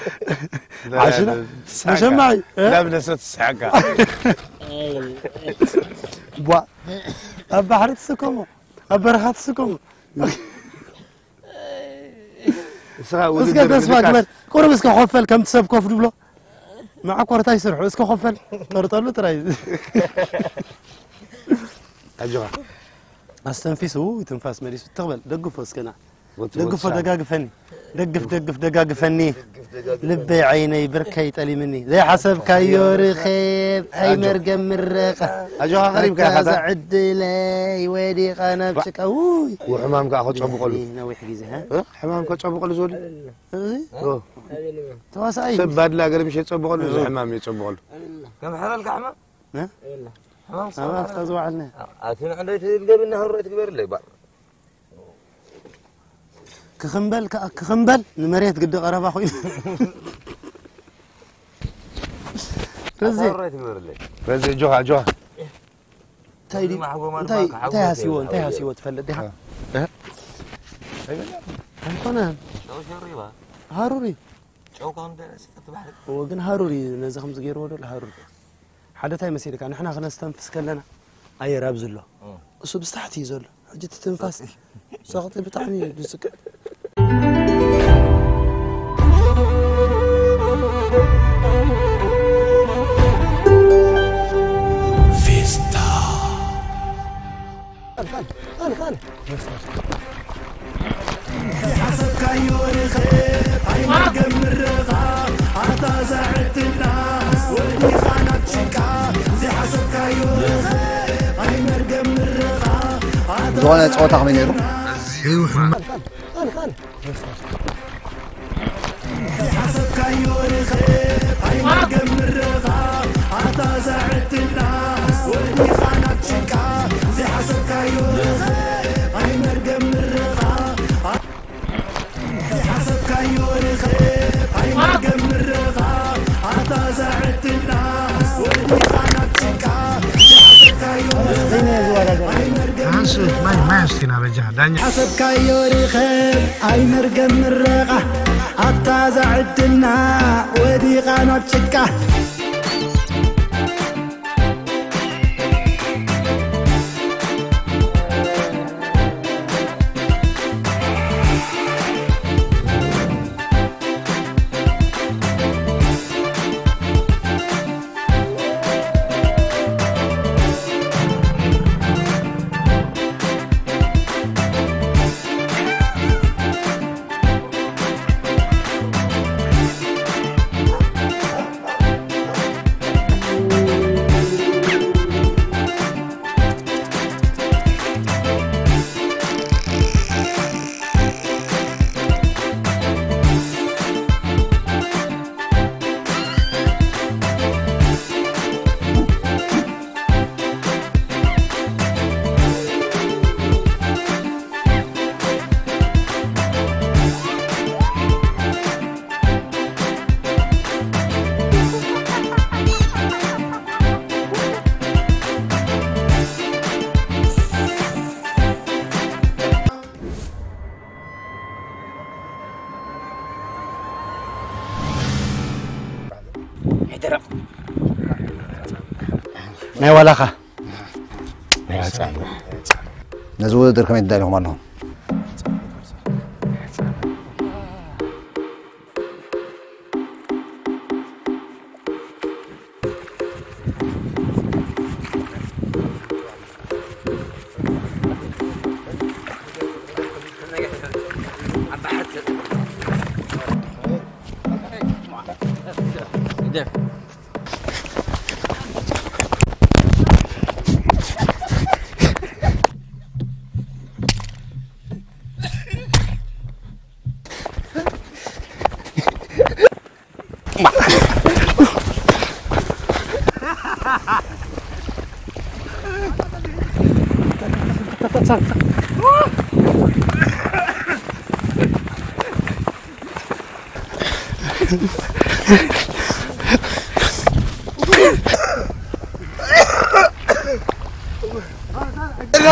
عشان مش معي لا بنسة السحقة بوا أبحر تسكمو أبرخات تسكمو اسكا تسمع كمان قرب اسكا خفل كم تسب كوف دبلو معك ورتا يسرحوا اسكا خفل طرطلو تراي أجوا استنفسوا تنفاس مريس تقبل دقفوا اسكنا دقفوا دقاق فني دقف دقاق فني لبي عيني بركي تالي مني زي حسب كايور خيب اي مرقم الرقة أجوا غريب كا خذا عد لي ويدي قانا بشك اوي وحمامك أخذ صبق له ناوي حجيزه ها حمامك صبق له زولي تواسعي سباد لا قريب شيء صبق له زي حمام يصبق له كم حلال كحمام؟ ها؟ حمام ما تخزوا عنا أكين عندي تلقى بالنهر تكبر لي بقى كخنبل نمريت قد قرابة خوي رزي رزي جوها تايدي تاي هاسيوون تفلت ديها أنا هاروري وقن هاروري نزا خمس غير ولا هاروري حدا تاي مسيرك أنا إحنا خلنا نستنفس كلنا أي رابز له أصل بستحتي زول جيت تنفس ساقطي بتعني دسك فيستا خال حسب كايوري خير اي مرقم الرغا عطا زعت الناس ودي خانات شكا زي حسب كايوري خير اي مرقم الرغا زوانا تصوت عمين يرو خال حسب كايوري خير اي مرقم الرغا عطا زعت الناس ودي خانات شكا زي حسب كايوري خير اي مرقم الرغا حسب كايوري خير اي مرقم الرغا عطا زعت الناس ودي خانات شكا زي حسب كايوري حسب كايوري خير اي مرقم الرغا عطا زعت الناس ودي خانات شكا ناي ولا خا نزود دركم يدالهم عنهم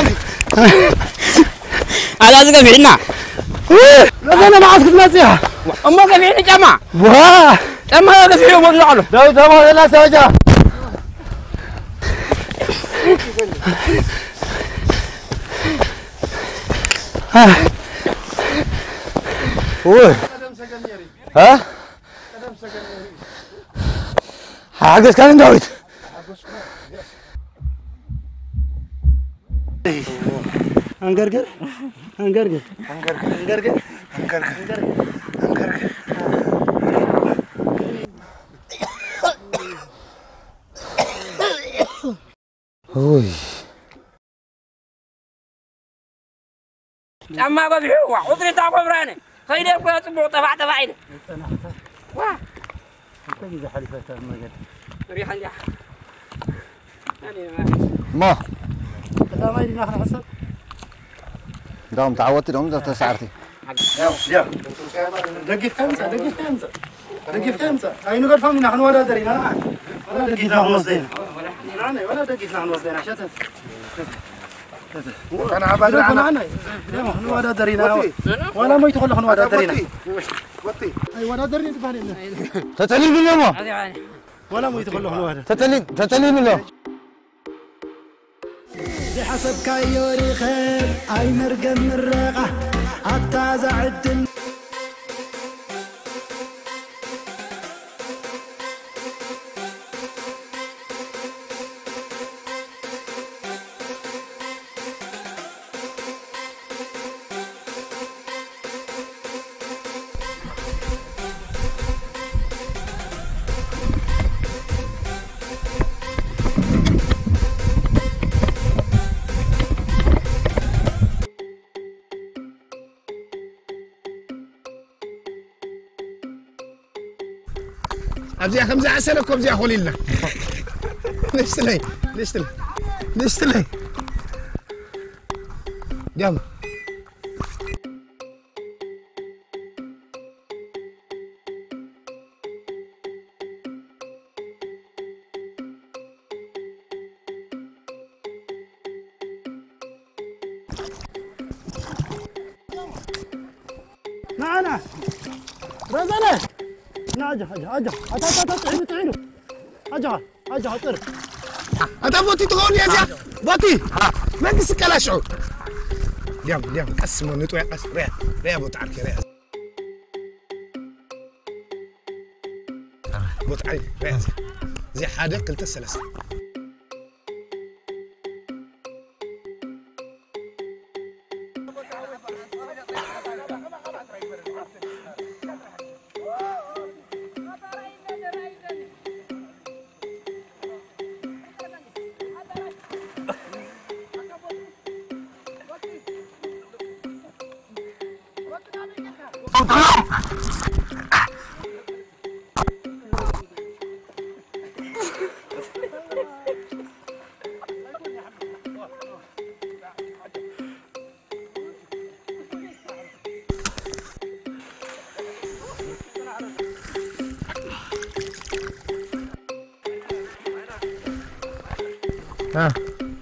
هذا زقف عندنا لا انا ما عرفت نصيحه أما قفيني جماعة واه أما قفيني والله له دو تمام لا سوجا اوه ها حاجز كان داويت انقرقر انقرقر انقرقر انقرقر اوي أما قفيني وعذري تعب براني خير يبقى تبغى طفع عيني واه تجي حلفة المجد ريحة ريحة ما لا ما يدري ناخذ حسب دام تعودت دام تسعرتي يا دقيقة خمسة دقيقة خمسة دقيقة خمسة أي نقول فهمنا نحن ولا درينا أنا ولا دقيقة نحن وصلنا ولا دقيقة نحن وصلنا عشان أنا عباد أنا نحن ولا درينا ولا ما يدخل نحن ولا درينا وطي أي ولا درينا تبالي تتلين باليوم ولا ما يدخل نحن ولا تتلين باليوم بحسب كايوري خير أي مرقم مرقة التازع الدن أبزي خمسة عسل وكم زي خليلنا نشتلي يلا معنا رزلة ناجح أجا تعينه أجا طير أنت بوتي تغني يا زلمة بوتي ما قصك على شعور اليوم قسموا نتوي قس ريا بوت عارك ريا بوت عارك ريا زي حدا قلت الثلاثة ها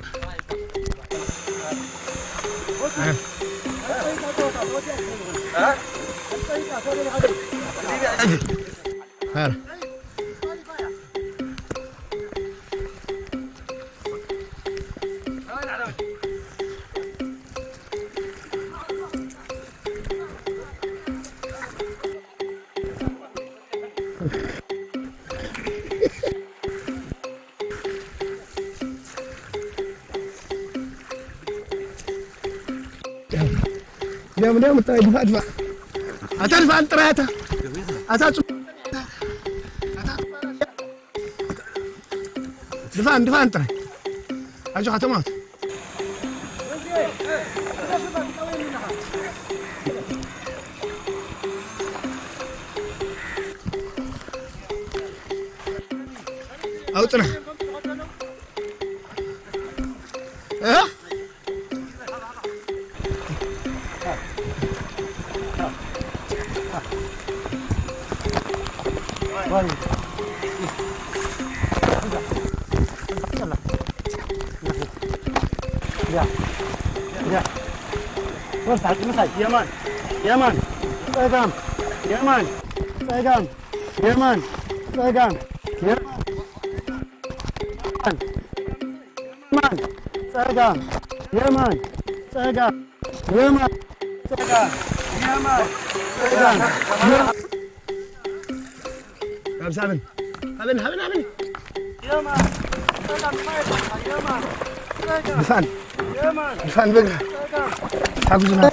اليوم دفع أتدفع أنت رأيتها دفع أنت أجو ختمات أوتنا وسعت مسعد يمان تمام يمان ساقام يمان ساقام يمان ساقام يمان ساقام يمان ساقام يمان ساقام خمسة هبن هبن هبن هبن يمان ساقام يمان دفان يمان دفان بقى حافظنا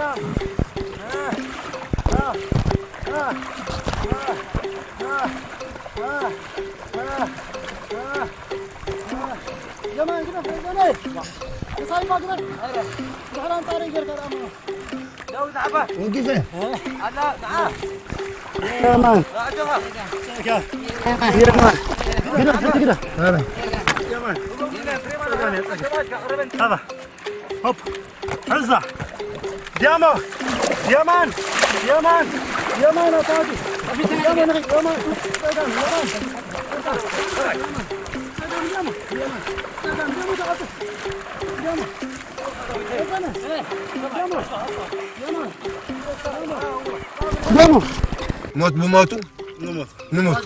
يمان كده فوقنا يساوي ما كده دحران طاري غير كلامه داود عبا وقفه هلا تعال يمان راجعها يمان كده كده هذا يمان هذا هوب عزة ديامو يمان يمان يمان أطاقي يمان يمان ديامو موت بموتو نموت نموت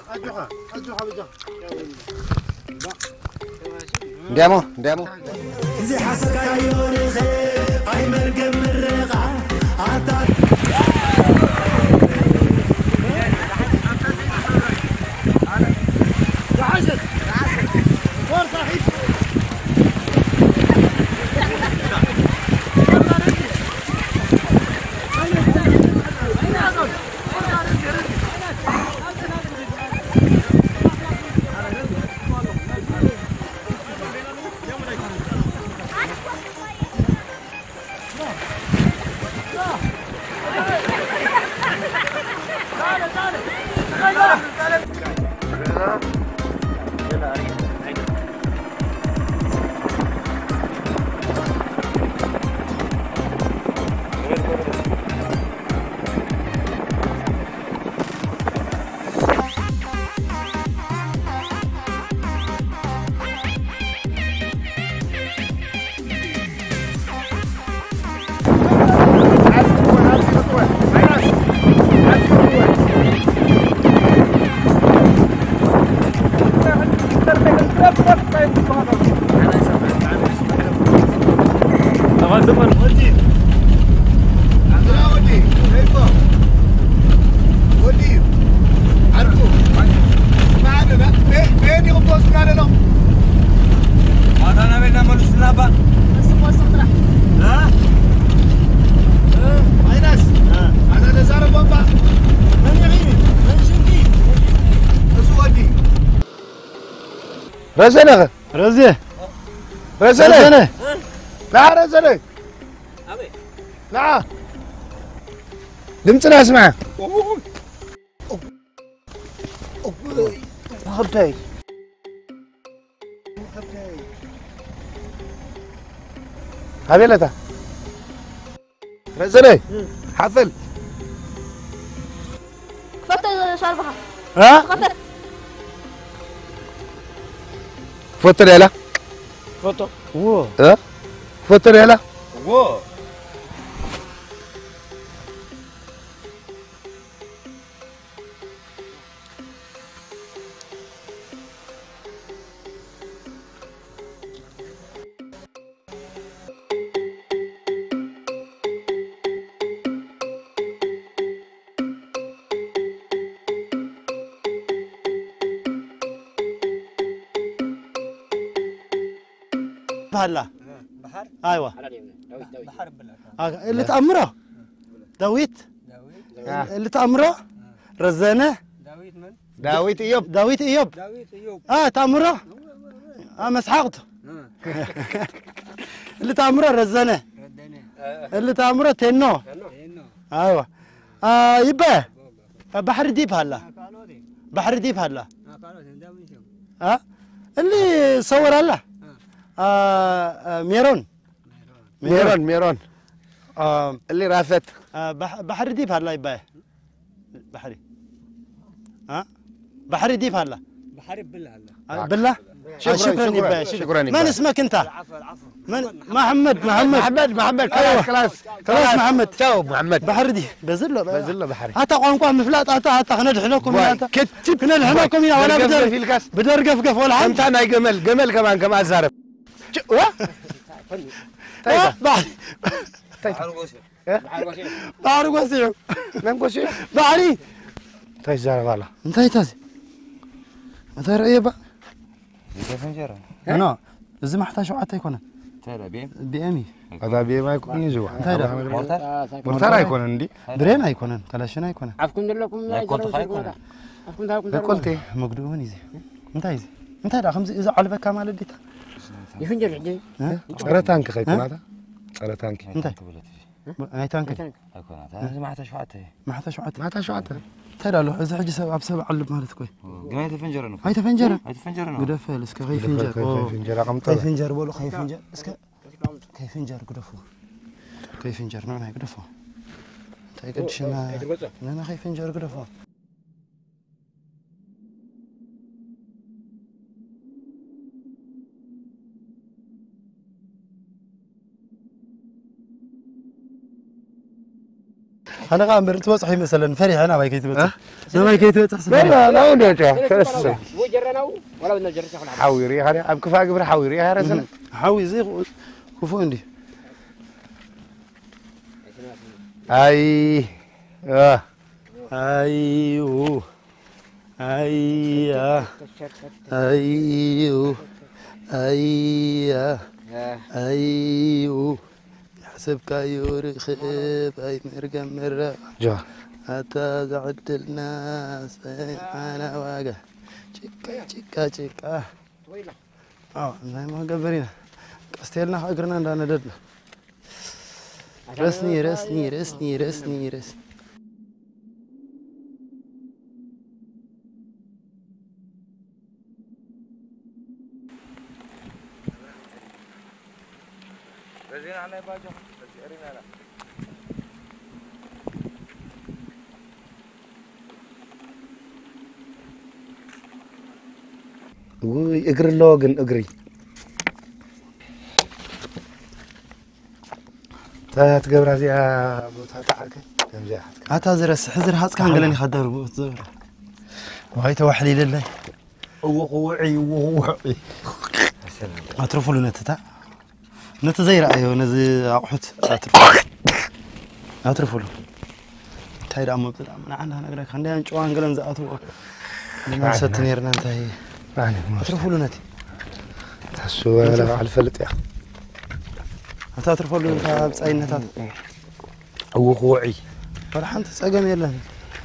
ديامو زي حسك يوري اي مرقم الرقعة يا حسن وين صاحب رزنة رزية رزنة لا رزنة لا دمتنا اسمع خبتي قبيلته رزنة حفل فترة شربها ها فترة فطر يلا فوتو اوه ها فطر يلا واو هلا بحر ايوه بحر بالله اللي تأمره داويت اللي تأمره رزانة داويت من داويت ايوب داويت ايوب داويت ايوب تأمره مسحقته اللي تأمره رزانة ردنا اللي تأمره تنو انه ايوه يبقى بحر ديب هلا قالوا دي بحر ديب هلا قالوا داويت اللي صور هلا ميرون ميرون اللي رافت بحر ديب هلا يبقى بحري بحر ديب هلا بحر بالله بالله شكرا من اسمك انت؟ من محمد خلاص محمد توب محمد بحردي بزله بحري هاتا قنقوه مفلات هاتا خندح لكم كتب خندح لكم يا ولا بدر قفقف ولا انت انا جمل كمان كما ازارب طيب بحر وسيع نعم قوسي بحري طيب زارب والله انتهي تازي متى رأيه بقى فنجرة انا زي ما احتاج وقت يكون ترى بيم بأمي هذا بيه ما يكون يزوع مرتر مرتار يكون عندي برين يكون كلاشنا يكون عفكم دلكم كنت خايفون عفكم دلكم قلتي مقدوني زي انت دا خمس اذا على بك مال ديتا يفنجر عندي رتانك خيكون هذا رتانك انت اي تانك اكون هذا ما حتى شوعته ما حتى شو عطر ترى له اذا حجي سبب علب مالتك كوي قميت فنجرة هاي تفنجره هاي فنجرة قدف اسك خي فنجر فنجر رقم خي فنجر بقولوا خي فنجر اسك خي فنجر قدفو خي فنجر نعم هاي قدفو تاي قدش انا خي فنجر قدفو أنا قام توصحي مثلا فرح أنا ما يكيت بتصح أنا ما يكيت بتصح لا وديته كسر وجرنا ولا بدنا نجرش احنا حاويري هذا اب كفا قبر حاويري يا رزنا حاوي زي كفو عندي اي أيوه أيوه أيوه أيوه أيوه حسبك يوري خيب أي مرقم مرة جا حتى زعد الناس أنا واقع تشيكا زي ما قبرينا استيلنا حقرنا عندنا ددنا رسني رجعنا على باجو رجعنا لا وي اقري اللوجن اقري تقبر هذه بوتاتك كم جاحتك هات زرس حزر هات كان قالني خدر بوتزر وهي توحلي لله وقوعي اترفوا لنا تتا نتزير ايو نزي اقحت اترفوا له تايد امو بلا من عندها نغرك خنديان جوان قلن زاتو ما ستنيرنا انتهي اترفوا له نتي تحسوا على الفلت يا اترفوا له انت بصاينتات وقوعي فرحان تصقم يلهم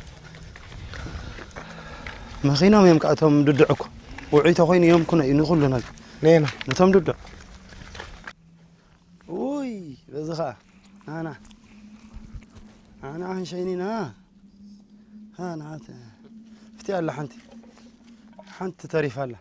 ما خيناهم يمكاتهم ددعكم وعيتو خوين يوم كنا ينخلنا نينا نتهم ددع وي بزخا انا عن شينينا انا هات فتي الله حنت تعرف الله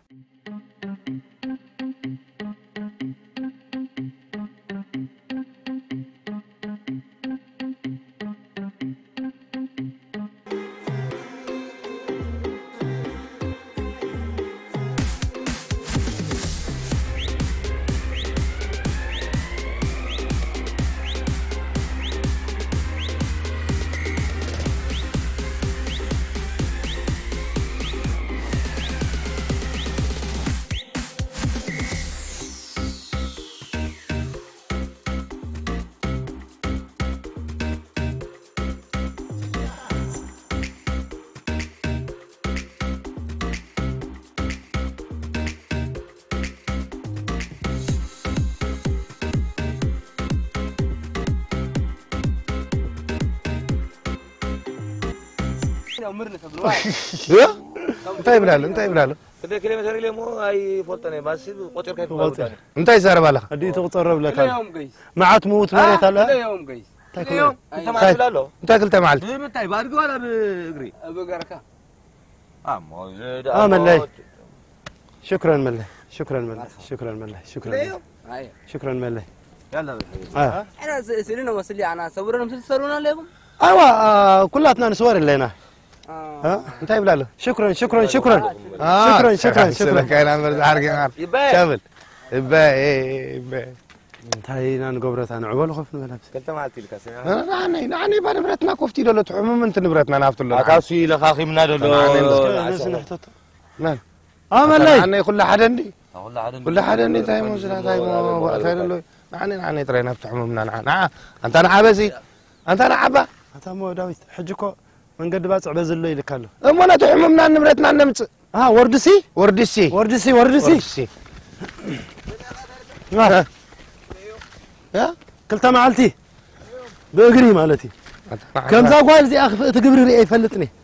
انتهي بلاله كده كلمة لي مو اي فولتني بس قطر كيف انتهي صار بالك ادي تقرب لك يوم جاي ما تموت مريت هلا يوم جاي اليوم انت ما تبلالو انت اكلت معلت انت بارق ولا باجري بقركه ملي شكرا ملي شكرا ملي يلا احنا سنين وصلي انا صورنا تسرونا لكم ايوه كلاتنا نصور لنا ها انت يبلا له شكرا شكرا شكرا شكرا شكرا شكرا كاين عمر زحرق عار يبا شابل يبا يبا انتهينا نقبرت انا عبال خف نبلبس كنت ما عتي لك سنه نعني بنبرتنا كفتي دولة حمم انت نبرتنا نافت له اكاسي لخاخي من هذا نعم ملاي نعني كل حدا عندي والله عاد كل حدا عندي تايم وزلا تايم وقت له نعني ترى نفت حممنا نعم انت انا عبزي انت انا عبا انت مو داويت حجكو من قد باصع بزلو يلكالو امنا تحممنا نبرتنا نمص وردسي وردسي وردسي وردسي يا كلتا معلتي بأجري مالتي كم زاقوال زي أخ تقبري رأي فلتني